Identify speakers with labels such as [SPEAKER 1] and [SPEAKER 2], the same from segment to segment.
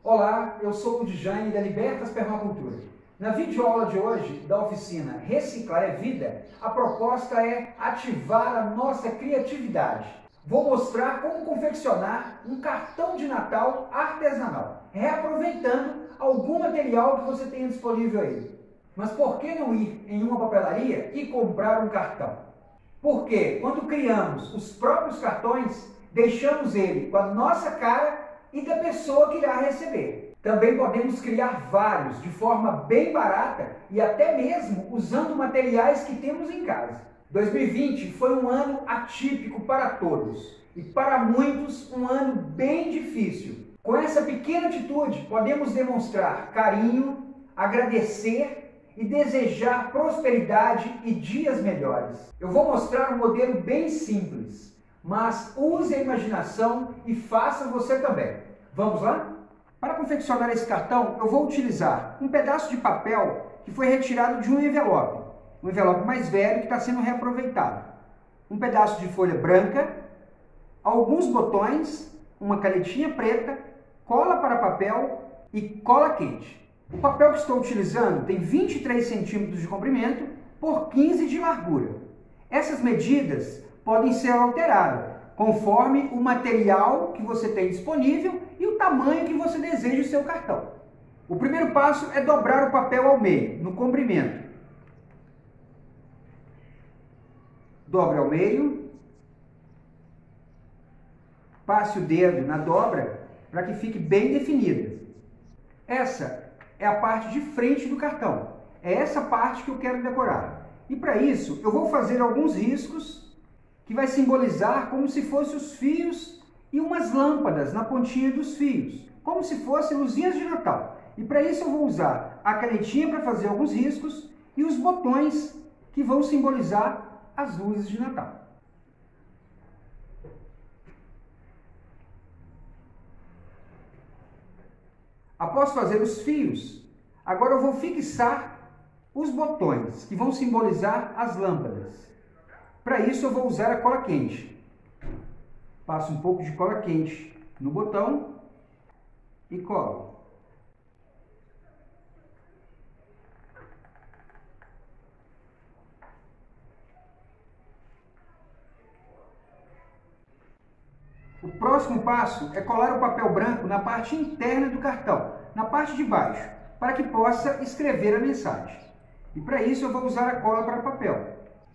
[SPEAKER 1] Olá, eu sou o Djane da Libertas Permacultura. Na videoaula de hoje, da oficina Reciclar é Vida, a proposta é ativar a nossa criatividade. Vou mostrar como confeccionar um cartão de Natal artesanal, reaproveitando algum material que você tenha disponível aí. Mas por que não ir em uma papelaria e comprar um cartão? Porque quando criamos os próprios cartões, deixamos ele com a nossa cara e da pessoa que irá receber. Também podemos criar vários de forma bem barata e até mesmo usando materiais que temos em casa. 2020 foi um ano atípico para todos e para muitos um ano bem difícil. Com essa pequena atitude podemos demonstrar carinho, agradecer e desejar prosperidade e dias melhores. Eu vou mostrar um modelo bem simples, mas use a imaginação e faça você também. Vamos lá? Para confeccionar esse cartão, eu vou utilizar um pedaço de papel que foi retirado de um envelope mais velho que está sendo reaproveitado, um pedaço de folha branca, alguns botões, uma canetinha preta, cola para papel e cola quente. O papel que estou utilizando tem 23 centímetros de comprimento por 15 de largura. Essas medidas podem ser alteradas conforme o material que você tem disponível e o tamanho que você deseja o seu cartão. O primeiro passo é dobrar o papel ao meio, no comprimento. Dobre ao meio. Passe o dedo na dobra para que fique bem definida. Essa é a parte de frente do cartão. É essa parte que eu quero decorar. E para isso, eu vou fazer alguns riscos que vai simbolizar como se fossem os fios e umas lâmpadas na pontinha dos fios, como se fossem luzinhas de Natal. E para isso eu vou usar a canetinha para fazer alguns riscos e os botões que vão simbolizar as luzes de Natal. Após fazer os fios, agora eu vou fixar os botões que vão simbolizar as lâmpadas. Para isso eu vou usar a cola quente. Passo um pouco de cola quente no botão e colo. O próximo passo é colar o papel branco na parte interna do cartão, na parte de baixo, para que possa escrever a mensagem. E para isso eu vou usar a cola para papel.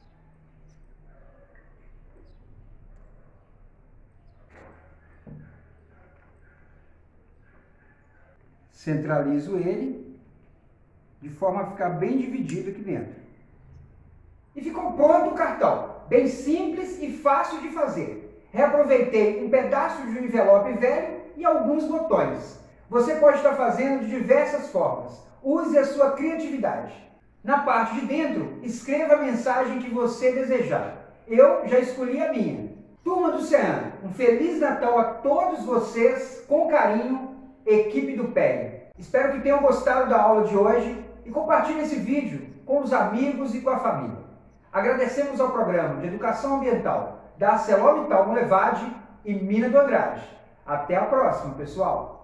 [SPEAKER 1] Centralizo ele de forma a ficar bem dividido aqui dentro. E ficou pronto o cartão, bem simples e fácil de fazer. Reaproveitei um pedaço de um envelope velho e alguns botões. Você pode estar fazendo de diversas formas. Use a sua criatividade. Na parte de dentro, escreva a mensagem que você desejar. Eu já escolhi a minha. Turma do Oceano, um Feliz Natal a todos vocês, com carinho, equipe do PEG. Espero que tenham gostado da aula de hoje e compartilhe esse vídeo com os amigos e com a família. Agradecemos ao Programa de Educação Ambiental da ArcelorMittal Levade e Mina do Andrade. Até a próxima, pessoal!